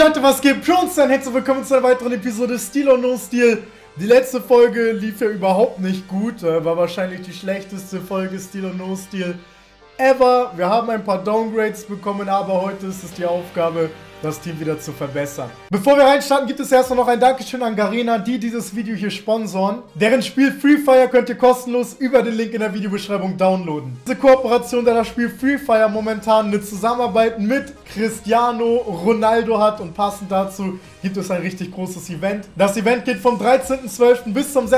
Leute, was geht? Pronstein, herzlich willkommen zu einer weiteren Episode Steel or No Steel. Die letzte Folge lief ja überhaupt nicht gut, war wahrscheinlich die schlechteste Folge Steel or No Steel ever. Wir haben ein paar Downgrades bekommen, aber heute ist es die Aufgabe, das Team wieder zu verbessern. Bevor wir reinstarten, gibt es erstmal noch ein Dankeschön an Garena, die dieses Video hier sponsoren. Deren Spiel Free Fire könnt ihr kostenlos über den Link in der Videobeschreibung downloaden. Diese Kooperation, da das Spiel Free Fire momentan eine Zusammenarbeit mit Cristiano Ronaldo hat und passend dazu gibt es ein richtig großes Event. Das Event geht vom 13.12. bis zum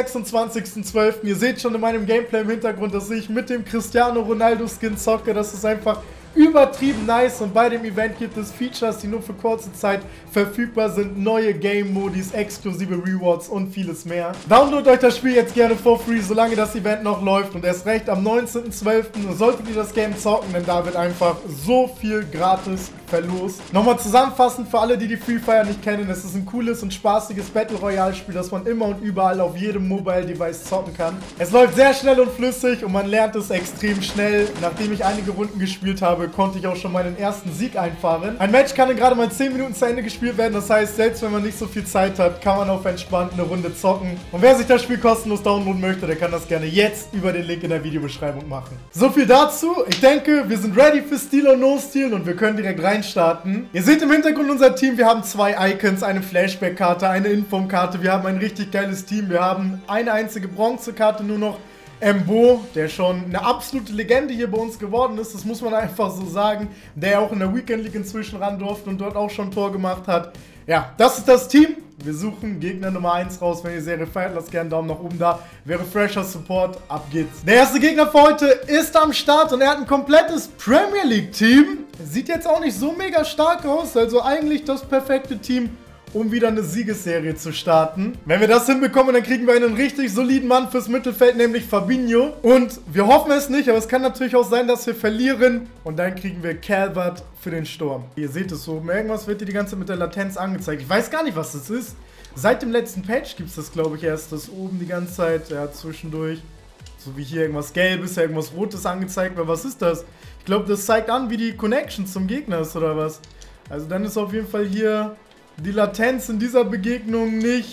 26.12. Ihr seht schon in meinem Gameplay im Hintergrund, dass ich mit dem Cristiano Ronaldo Skin zocke. Das ist einfach übertrieben nice und bei dem Event gibt es Features, die nur für kurze Zeit verfügbar sind, neue Game-Modis, exklusive Rewards und vieles mehr. Downloadet euch das Spiel jetzt gerne for free, solange das Event noch läuft und erst recht am 19.12. solltet ihr das Game zocken, denn da wird einfach so viel gratis verlost. Nochmal zusammenfassend für alle, die Free Fire nicht kennen, es ist ein cooles und spaßiges Battle Royale Spiel, das man immer und überall auf jedem Mobile Device zocken kann. Es läuft sehr schnell und flüssig und man lernt es extrem schnell. Nachdem ich einige Runden gespielt habe, konnte ich auch schon meinen ersten Sieg einfahren. Ein Match kann in gerade mal 10 Minuten zu Ende gespielt werden, das heißt, selbst wenn man nicht so viel Zeit hat, kann man auf entspannt eine Runde zocken. Und wer sich das Spiel kostenlos downloaden möchte, der kann das gerne jetzt über den Link in der Videobeschreibung machen. So viel dazu. Ich denke, wir sind ready für Steel or No Steel und wir können direkt reinstarten. Ihr seht im Hintergrund unser Team, wir haben zwei Icons, eine Flashback-Karte, eine Inform-Karte, wir haben ein richtig geiles Team, wir haben eine einzige Bronze-Karte nur noch. Mbo, der schon eine absolute Legende hier bei uns geworden ist, das muss man einfach so sagen, der auch in der Weekend League inzwischen ran durfte und dort auch schon ein Tor gemacht hat. Ja, das ist das Team. Wir suchen Gegner Nummer 1 raus. Wenn ihr die Serie feiert, lasst gerne einen Daumen nach oben da. Wäre fresher Support. Ab geht's. Der erste Gegner für heute ist am Start und er hat ein komplettes Premier League Team. Sieht jetzt auch nicht so mega stark aus, also eigentlich das perfekte Team, um wieder eine Siegesserie zu starten. Wenn wir das hinbekommen, dann kriegen wir einen richtig soliden Mann fürs Mittelfeld, nämlich Fabinho. Und wir hoffen es nicht, aber es kann natürlich auch sein, dass wir verlieren. Und dann kriegen wir Calvert für den Sturm. Ihr seht es so, irgendwas wird hier die ganze Zeit mit der Latenz angezeigt. Ich weiß gar nicht, was das ist. Seit dem letzten Patch gibt es das, glaube ich, erst, das oben die ganze Zeit, ja, zwischendurch. So wie hier irgendwas Gelbes, irgendwas Rotes angezeigt wird. Was ist das? Ich glaube, das zeigt an, wie die Connection zum Gegner ist, oder was? Also dann ist auf jeden Fall hier die Latenz in dieser Begegnung nicht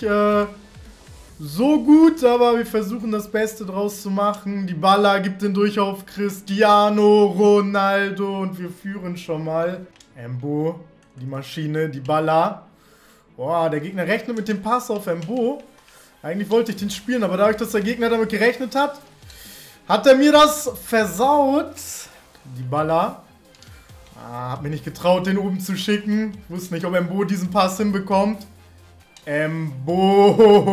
so gut, aber wir versuchen das Beste draus zu machen. Die Baller gibt den durch auf Cristiano Ronaldo und wir führen schon mal. Mbo, die Maschine, die Baller. Boah, der Gegner rechnet mit dem Pass auf Mbo. Eigentlich wollte ich den spielen, aber dadurch, dass der Gegner damit gerechnet hat, hat er mir das versaut. Die Baller. Hab mir nicht getraut, den oben zu schicken. Ich wusste nicht, ob Mbo diesen Pass hinbekommt. Mbo.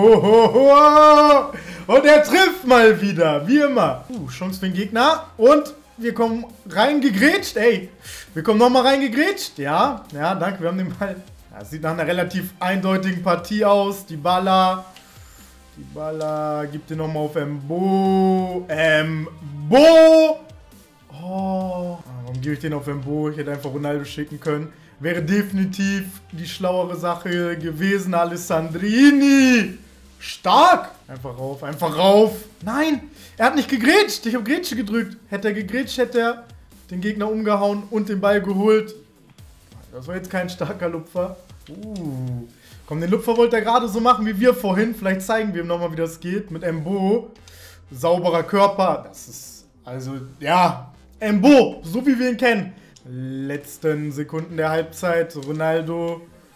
Und er trifft mal wieder, wie immer. Chance für den Gegner. Und wir kommen reingegrätscht. Ey, wir kommen nochmal reingegrätscht. Ja, danke, wir haben den Ball. Das sieht nach einer relativ eindeutigen Partie aus. Die Baller gibt den nochmal auf Mbo. Mbo. Oh, warum gebe ich den auf Mbo? Ich hätte einfach Ronaldo schicken können. Wäre definitiv die schlauere Sache gewesen. Alessandrini! Stark! Einfach rauf, einfach rauf. Nein, er hat nicht gegrätscht. Ich habe Grätsche gedrückt. Hätte er gegrätscht, hätte er den Gegner umgehauen und den Ball geholt. Das war jetzt kein starker Lupfer. Komm, den Lupfer wollte er gerade so machen wie wir vorhin. Vielleicht zeigen wir ihm nochmal, wie das geht. Mit Mbo. Sauberer Körper. Das ist, also, ja. Mbo, so wie wir ihn kennen. Letzten Sekunden der Halbzeit. Ronaldo.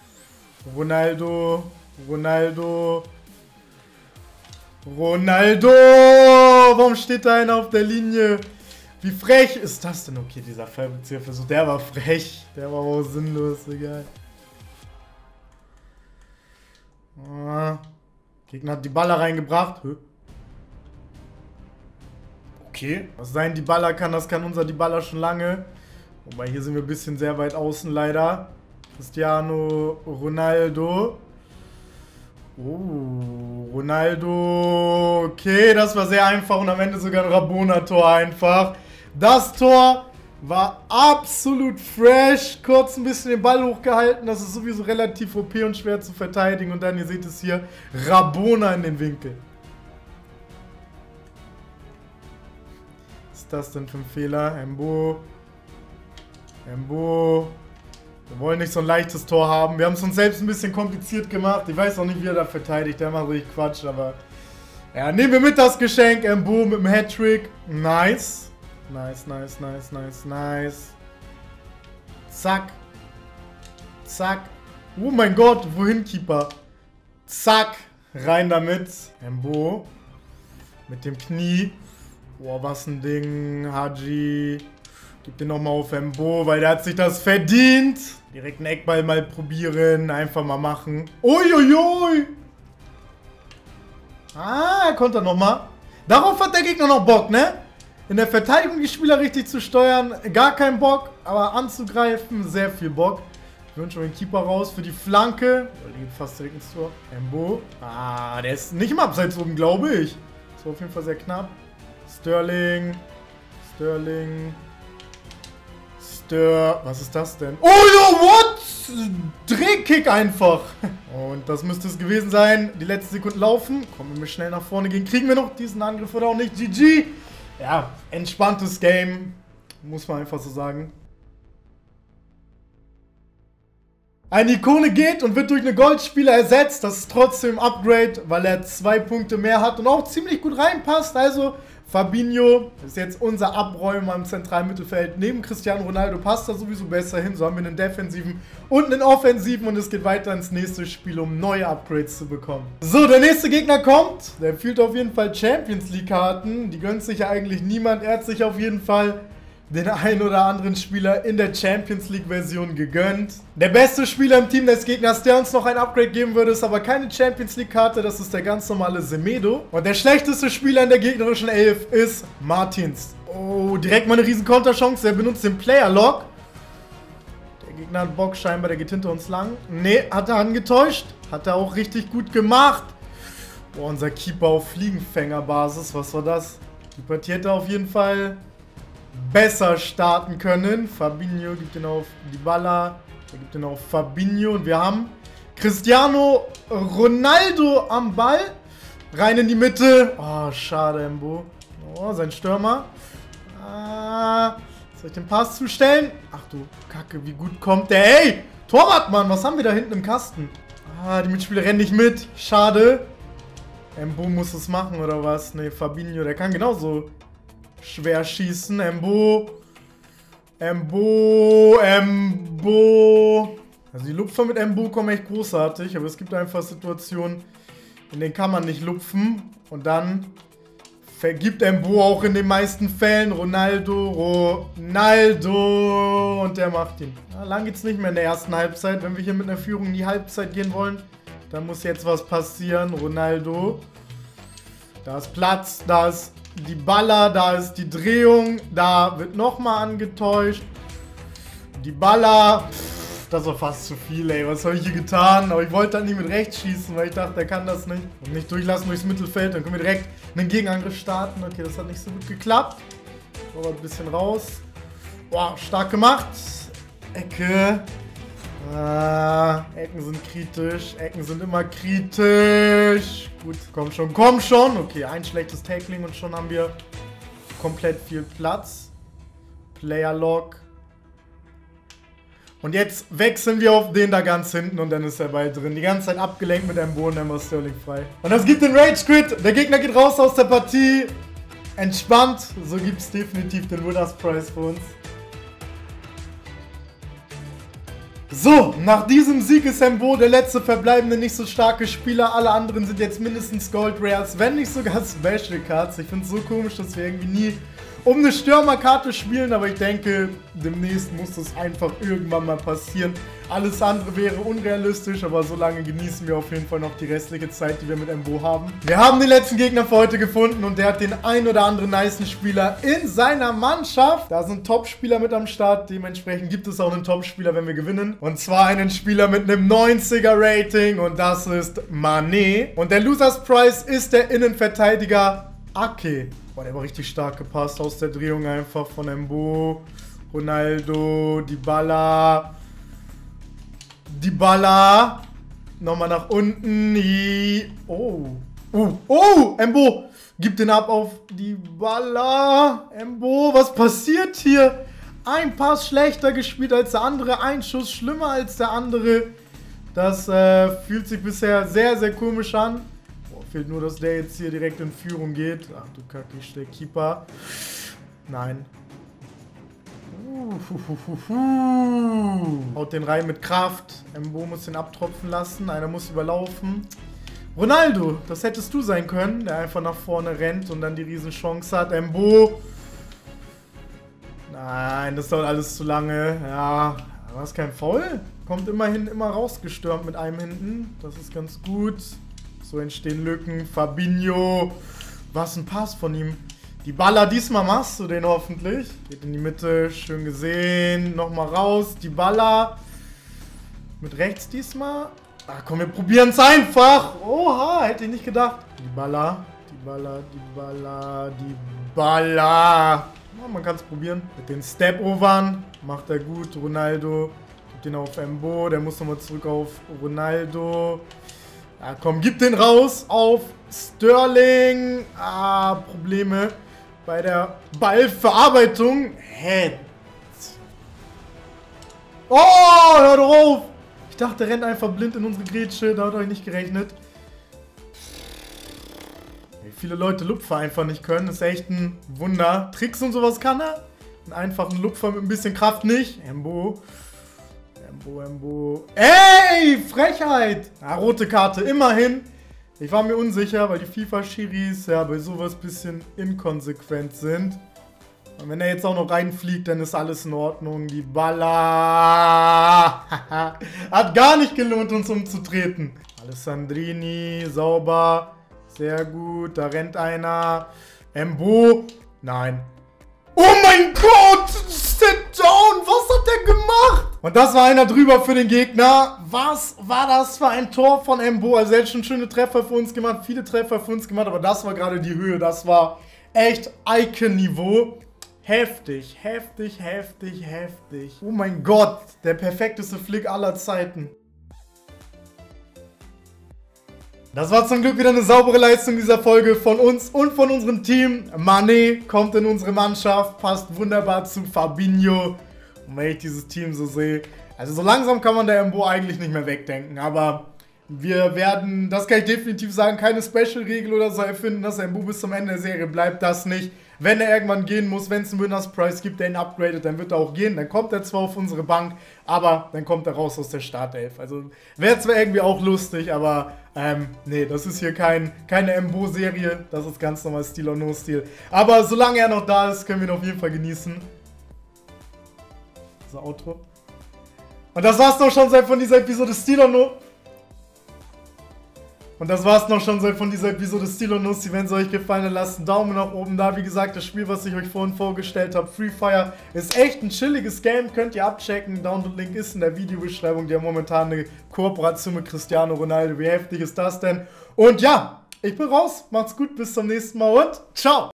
Warum steht da einer auf der Linie? Wie frech ist das denn? Okay, dieser Fallrückzieherversuch, der war frech. Der war auch sinnlos, egal. Gegner hat die Baller reingebracht. Okay, was sein Dybala kann, das kann unser Dybala schon lange. Wobei hier sind wir ein bisschen sehr weit außen leider. Cristiano Ronaldo. Ronaldo. Okay, das war sehr einfach und am Ende sogar ein Rabona-Tor einfach. Das Tor war absolut fresh. Kurz ein bisschen den Ball hochgehalten. Das ist sowieso relativ OP und schwer zu verteidigen. Und dann, ihr seht es hier, Rabona in den Winkel. Was ist das denn für ein Fehler? Mbo. Wir wollen nicht so ein leichtes Tor haben. Wir haben es uns selbst ein bisschen kompliziert gemacht. Ich weiß auch nicht, wie er da verteidigt. Der macht richtig Quatsch, aber... Ja, nehmen wir mit das Geschenk. Mbo mit dem Hattrick. Nice. Nice, nice, nice, nice, nice. Zack. Zack. Oh mein Gott, wohin, Keeper? Zack. Rein damit. Mbo. Mit dem Knie. Boah, was ein Ding. Haji. Gib den nochmal auf Mbo, weil der hat sich das verdient. Direkt einen Eckball mal probieren. Einfach mal machen. Uiuiui. Ah, er konnte nochmal. Darauf hat der Gegner noch Bock, ne? In der Verteidigung die Spieler richtig zu steuern. Gar keinen Bock, aber anzugreifen, sehr viel Bock. Ich wünsche mir den Keeper raus für die Flanke. Die geht fast direkt ins Tor. Mbo. Ah, der ist nicht im Abseits oben, glaube ich. Das war auf jeden Fall sehr knapp. Sterling. Sterling. Was ist das denn? Oh, yo, what? Drehkick einfach. Und das müsste es gewesen sein. Die letzten Sekunden laufen. Kommen wir schnell nach vorne gehen. Kriegen wir noch diesen Angriff oder auch nicht? GG. Ja, entspanntes Game. Muss man einfach so sagen. Eine Ikone geht und wird durch eine Goldspieler ersetzt. Das ist trotzdem ein Upgrade, weil er 2 Punkte mehr hat und auch ziemlich gut reinpasst. Also Fabinho ist jetzt unser Abräumer im zentralen Mittelfeld. Neben Cristiano Ronaldo passt er sowieso besser hin. So haben wir einen defensiven und einen offensiven und es geht weiter ins nächste Spiel, um neue Upgrades zu bekommen. So, der nächste Gegner kommt. Der fühlt auf jeden Fall Champions League Karten. Die gönnt sich ja eigentlich niemand. Er hat sich auf jeden Fall den einen oder anderen Spieler in der Champions League Version gegönnt. Der beste Spieler im Team des Gegners, der uns noch ein Upgrade geben würde, ist aber keine Champions League Karte, das ist der ganz normale Semedo. Und der schlechteste Spieler in der gegnerischen Elf ist Martins. Oh, direkt mal eine riesen Konterchance, er benutzt den Player Lock. Der Gegner hat Bock scheinbar, der geht hinter uns lang. Ne, hat er angetäuscht, hat er auch richtig gut gemacht. Boah, unser Keeper auf Fliegenfängerbasis, was war das? Die Partie hätte auf jeden Fall besser starten können. Fabinho gibt den auf Dybala. Der gibt den auf Fabinho. Und wir haben Cristiano Ronaldo am Ball. Rein in die Mitte. Oh, schade, Mbo. Oh, sein Stürmer. Soll ich den Pass zustellen? Ach du Kacke, wie gut kommt der? Ey, Torwart, Mann. Was haben wir da hinten im Kasten? Die Mitspieler rennen nicht mit. Schade. Mbo muss es machen, oder was? Ne, Fabinho, der kann genauso schwer schießen. Mbo. Also die Lupfer mit Mbo kommen echt großartig, aber es gibt einfach Situationen, in denen kann man nicht lupfen. Und dann vergibt Mbo auch in den meisten Fällen Ronaldo. Und der macht ihn. Ja, lang geht's nicht mehr in der ersten Halbzeit. Wenn wir hier mit einer Führung in die Halbzeit gehen wollen, dann muss jetzt was passieren. Ronaldo. Da ist Platz, da ist Dybala, da ist die Drehung, da wird nochmal angetäuscht. Dybala, das war fast zu viel, ey. Was habe ich hier getan? Aber ich wollte halt nicht mit rechts schießen, weil ich dachte, er kann das nicht. Und nicht durchlassen durchs Mittelfeld, dann können wir direkt einen Gegenangriff starten. Okay, das hat nicht so gut geklappt. Aber ein bisschen raus. Boah, stark gemacht. Ecke. Ecken sind kritisch. Ecken sind immer kritisch. Gut, komm schon, komm schon. Okay, ein schlechtes Tackling und schon haben wir komplett viel Platz. Player Lock. Und jetzt wechseln wir auf den da ganz hinten und dann ist der Ball drin. Die ganze Zeit abgelenkt mit einem Boden, dann war Sterling frei. Und das gibt den Rage Quit. Der Gegner geht raus aus der Partie. Entspannt. So gibt es definitiv den Winners Prize für uns. So, nach diesem Sieg ist Mbo der letzte verbleibende nicht so starke Spieler. Alle anderen sind jetzt mindestens Gold Rares, wenn nicht sogar Special Cards. Ich finde es so komisch, dass wir irgendwie nie um eine Stürmerkarte spielen, aber ich denke, demnächst muss das einfach irgendwann mal passieren. Alles andere wäre unrealistisch, aber so lange genießen wir auf jeden Fall noch die restliche Zeit, die wir mit Mbo haben. Wir haben den letzten Gegner für heute gefunden und der hat den ein oder anderen nicen Spieler in seiner Mannschaft. Da sind Top-Spieler mit am Start, dementsprechend gibt es auch einen Top-Spieler, wenn wir gewinnen. Und zwar einen Spieler mit einem 90er Rating und das ist Mané. Und der Losers Prize ist der Innenverteidiger Ake. Boah, der war richtig stark gepasst aus der Drehung einfach von Mbo, Ronaldo, Dybala. Nochmal nach unten. Mbo gibt den ab auf Dybala. Mbo, was passiert hier? Ein Pass schlechter gespielt als der andere, ein Schuss schlimmer als der andere. Das fühlt sich bisher sehr, sehr komisch an. Boah, fehlt nur, dass der jetzt hier direkt in Führung geht. Ach du Kacke, der Keeper. Nein. Haut den rein mit Kraft. Mbo muss den abtropfen lassen. Einer muss überlaufen. Ronaldo, das hättest du sein können, der einfach nach vorne rennt und dann die Riesenchance hat. Mbo. Nein, das dauert alles zu lange. Ja, war es kein Foul? Kommt immerhin immer rausgestürmt mit einem hinten. Das ist ganz gut. So entstehen Lücken. Fabinho. Was ein Pass von ihm. Die Baller, diesmal machst du den hoffentlich. Geht in die Mitte, schön gesehen. Nochmal raus, die Baller. Mit rechts diesmal. Ach komm, wir probieren es einfach. Oha, hätte ich nicht gedacht. Die Baller, die Baller, die Baller, die Baller. Ja, man kann es probieren. Mit den Step-Overn macht er gut. Ronaldo gibt den auf Mbo. Der muss nochmal zurück auf Ronaldo. Ja, komm, gib den raus auf Sterling. Probleme bei der Ballverarbeitung. Hä? Oh, hör doch auf! Ich dachte, der rennt einfach blind in unsere Grätsche. Da hat euch nicht gerechnet. Wie viele Leute Lupfer einfach nicht können. Das ist echt ein Wunder. Tricks und sowas kann er. Einen einfachen Lupfer mit ein bisschen Kraft nicht. Mbo. Mbo. Ey, Frechheit! Ja, rote Karte, immerhin. Ich war mir unsicher, weil die FIFA-Schiris ja bei sowas ein bisschen inkonsequent sind. Und wenn er jetzt auch noch reinfliegt, dann ist alles in Ordnung. Die Baller. Hat gar nicht gelohnt, uns umzutreten. Alessandrini, sauber. Sehr gut, da rennt einer. Mbo. Nein. Oh mein Gott! Sit down! Was hat der gemacht? Und das war einer drüber für den Gegner. Was war das für ein Tor von Mbo? Also er hat schon schöne Treffer für uns gemacht, viele Treffer für uns gemacht, aber das war gerade die Höhe. Das war echt Icon-Niveau. Heftig, heftig, heftig, heftig. Oh mein Gott, der perfekteste Flick aller Zeiten. Das war zum Glück wieder eine saubere Leistung dieser Folge von uns und von unserem Team. Mané kommt in unsere Mannschaft, passt wunderbar zu Fabinho. Und wenn ich dieses Team so sehe, also so langsam kann man der Mbo eigentlich nicht mehr wegdenken, aber wir werden, das kann ich definitiv sagen, keine Special-Regel oder so erfinden, dass Mbo bis zum Ende der Serie bleibt, das nicht. Wenn er irgendwann gehen muss, wenn es einen Winners Prize gibt, der ihn upgradet, dann wird er auch gehen. Dann kommt er zwar auf unsere Bank, aber dann kommt er raus aus der Startelf. Also wäre zwar irgendwie auch lustig, aber nee, das ist hier keine Mbo-Serie. Das ist ganz normal Stil or No Stil. Aber solange er noch da ist, können wir ihn auf jeden Fall genießen. So, Outro. Und das war's noch schon von dieser Episode Stil or No. Und das war's noch schon von dieser Episode Stil or No Stil. Wenn es euch gefallen hat, lasst einen Daumen nach oben da. Wie gesagt, das Spiel, was ich euch vorhin vorgestellt habe, Free Fire, ist echt ein chilliges Game. Könnt ihr abchecken. Download-Link ist in der Videobeschreibung. Die haben momentan eine Kooperation mit Cristiano Ronaldo. Wie heftig ist das denn? Und ja, ich bin raus. Macht's gut, bis zum nächsten Mal und ciao!